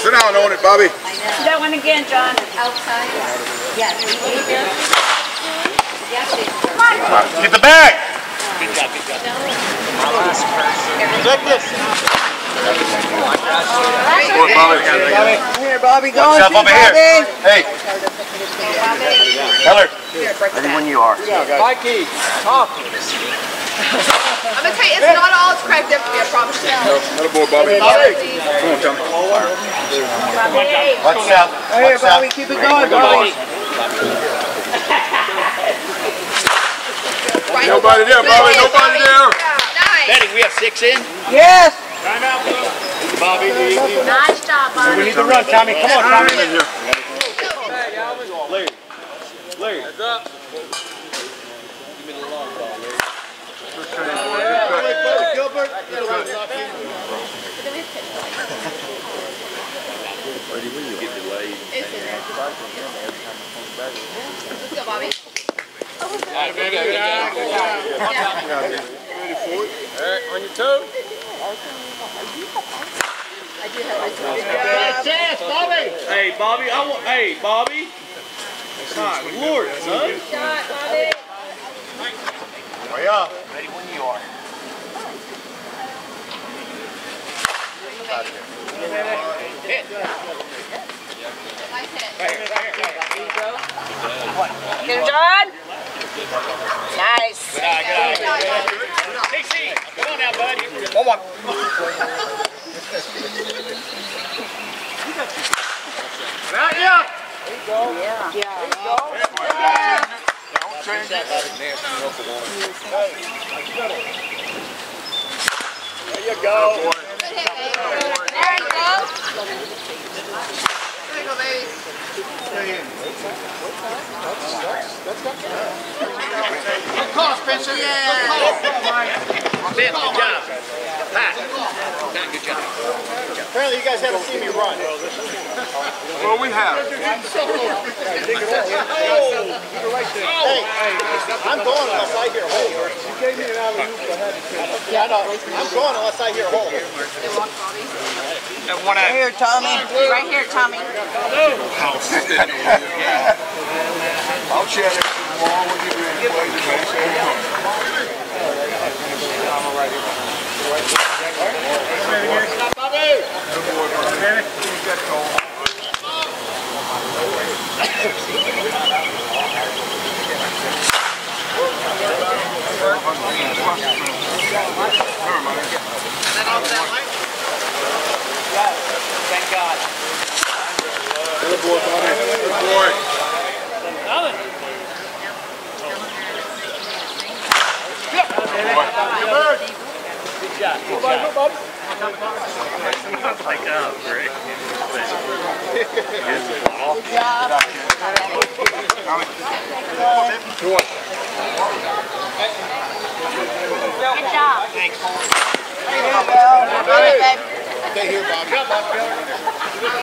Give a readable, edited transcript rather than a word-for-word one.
Sit down on it, Bobby. That one again, John. Outside? Yes. Get the bag. Good job, good job. Check this. Come here, Bobby. Go on, over here. Hey. Keller. Ready when you are. Mikey, talk. I'm gonna tell you, it's not all it's cracked up to be, I promise you. Another boy, Bobby. Come on, Tommy. Watch out. Right here, Bobby. Keep it going, Bobby. Nobody there, Bobby. Nobody there. Nice. Betty, we have 6 in. Yes. Time out, Bobby. Nice job, Bobby. We need to run, Tommy. Come on, Tommy. Larry. Larry. Heads up. Give me the long ball, Larry. Gilbert. Ready when you get delayed. It's in there. Let's go, Bobby. Alright, baby. Ready for it? Alright, on your toe. I do have my Chance, Bobby. Hey, Bobby. Hey, Bobby. My Lord, son. shot, Bobby. Way up. Ready when you are. Hit. Nice hit. Right here. Get him, John. Nice. Good eye. TC, come on now, bud. Come on. Not yet. Don't change that. There you go. Good hit, baby. There you go. There you go, baby. Good call, Spencer. Ben, good job. Pat. Good job. Apparently you guys haven't seen me run. Well, we have. Hey, I'm going unless I hear a hole. You gave me an alley-oop. Yeah, I know. I'm going unless I hear a hole. They walk, Bobby. Right here, Tommy. Right here, Tommy. I'll chat it tomorrow when you ready to play the base. Thank God. Good boy, Bobby. Good boy. Good job. Good job. Smells like great. Good job. Thanks. There you go. Stay here, Bobby.